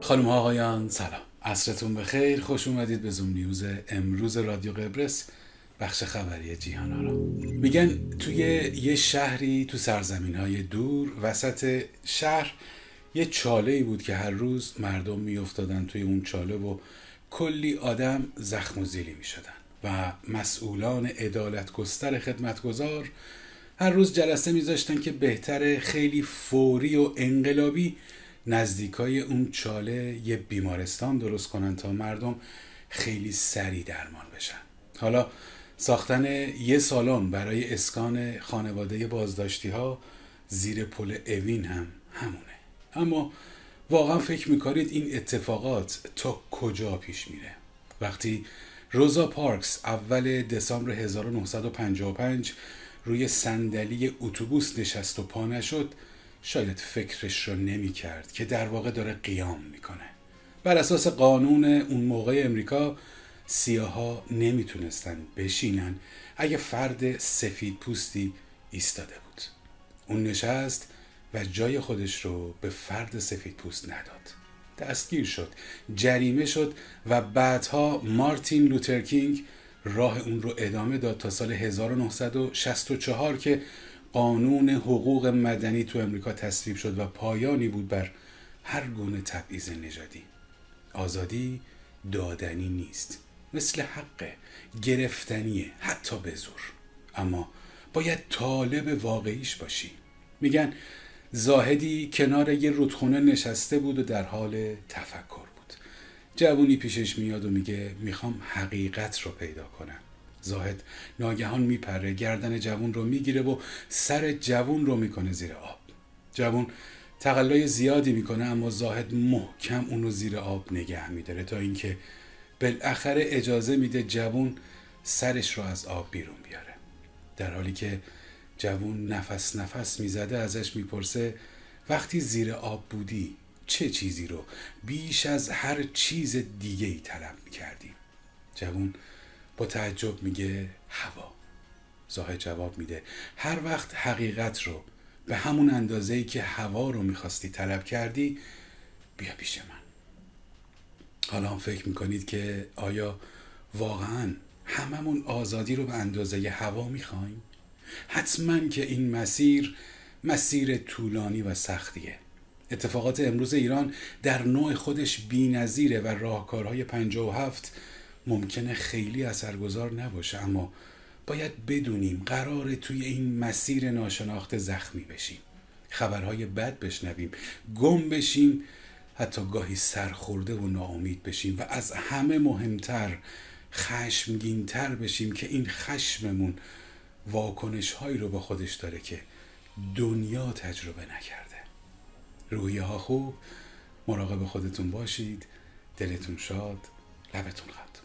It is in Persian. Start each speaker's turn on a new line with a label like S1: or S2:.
S1: خانم ها آقایان سلام، عصرتون بخیر. خوش اومدید به زوم نیوز امروز رادیو قبرس، بخش خبری جیهان آرا. میگن توی یه شهری تو سرزمین های دور وسط شهر یه چاله‌ای بود که هر روز مردم میافتادن توی اون چاله و کلی آدم زخم و زیلی میشدن و مسئولان عدالتگستر خدمتگزار هر روز جلسه میذاشتن که بهتره خیلی فوری و انقلابی نزدیکای اون چاله یه بیمارستان درست کنن تا مردم خیلی سریع درمان بشن. حالا ساختن یه سالن برای اسکان خانواده بازداشتی ها زیر پل اوین هم همونه. اما واقعا فکر میکنید این اتفاقات تا کجا پیش میره؟ وقتی روزا پارکس اول دسامبر 1955 روی صندلی اتوبوس نشست و پا نشد، شاید فکرش رو نمی کرد که در واقع داره قیام میکنه. بر اساس قانون اون موقع امریکا سیاها نمیتونستن بشینن اگه فرد سفید پوستی ایستاده بود. اون نشست و جای خودش رو به فرد سفید پوست نداد. دستگیر شد، جریمه شد و بعدها مارتین لوتر کینگ راه اون رو ادامه داد تا سال 1964 که قانون حقوق مدنی تو امریکا تصویب شد و پایانی بود بر هر گونه تبعیض نژادی. آزادی دادنی نیست، مثل حق گرفتنیه، حتی به زور. اما باید طالب واقعیش باشی. میگن زاهدی کنار یه رودخونه نشسته بود و در حال تفکر بود. جوونی پیشش میاد و میگه میخوام حقیقت رو پیدا کنم. زاهد ناگهان میپره، گردن جوون رو میگیره و سر جوون رو میکنه زیر آب. جوون تقلای زیادی میکنه اما زاهد محکم اونو زیر آب نگه میداره تا اینکه بالاخره اجازه میده جوون سرش رو از آب بیرون بیاره. در حالی که جوون نفس نفس میزده ازش میپرسه وقتی زیر آب بودی چه چیزی رو بیش از هر چیز دیگه ای طلب میکردی؟ جوون با تعجب میگه هوا. زاهد جواب میده هر وقت حقیقت رو به همون اندازه‌ای که هوا رو میخواستی طلب کردی بیا پیش من. حالا هم فکر میکنید که آیا واقعا هممون آزادی رو به اندازه هوا میخوایم؟ حتما که این مسیر طولانی و سختیه. اتفاقات امروز ایران در نوع خودش بی‌نظیره و راهکارهای 57 ممکنه خیلی اثرگذار نباشه، اما باید بدونیم قراره توی این مسیر ناشناخته زخمی بشیم، خبرهای بد بشنویم، گم بشیم، حتی گاهی سرخورده و ناامید بشیم و از همه مهمتر خشمگین‌تر بشیم که این خشممون واکنش‌هایی رو با خودش داره که دنیا تجربه نکرده. روحیه ها خوب، مراقب خودتون باشید، دلتون شاد، لبتون خط.